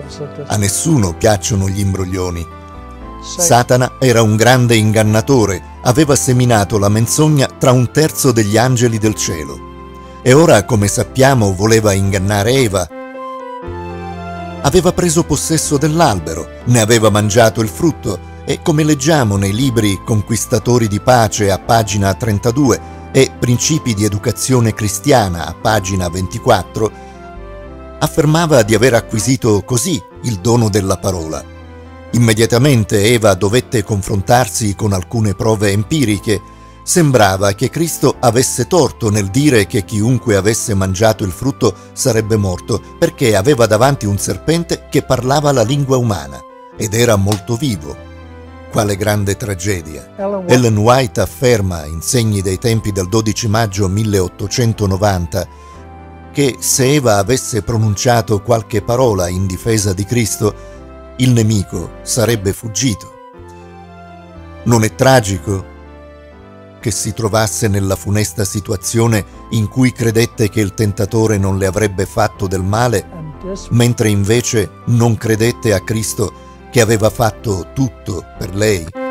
A nessuno piacciono gli imbroglioni. Satana era un grande ingannatore, aveva seminato la menzogna tra un terzo degli angeli del cielo. E ora, come sappiamo, voleva ingannare Eva. Aveva preso possesso dell'albero, ne aveva mangiato il frutto e, come leggiamo nei libri Conquistatori di pace a pagina 32 e Principi di educazione cristiana a pagina 24, affermava di aver acquisito così il dono della parola. Immediatamente Eva dovette confrontarsi con alcune prove empiriche. Sembrava che Cristo avesse torto nel dire che chiunque avesse mangiato il frutto sarebbe morto, perché aveva davanti un serpente che parlava la lingua umana ed era molto vivo. Quale grande tragedia! Ellen White afferma, in Segni dei tempi del 12 maggio 1890, che se Eva avesse pronunciato qualche parola in difesa di Cristo, il nemico sarebbe fuggito. Non è tragico che si trovasse nella funesta situazione in cui credette che il tentatore non le avrebbe fatto del male, mentre invece non credette a Cristo che aveva fatto tutto per lei?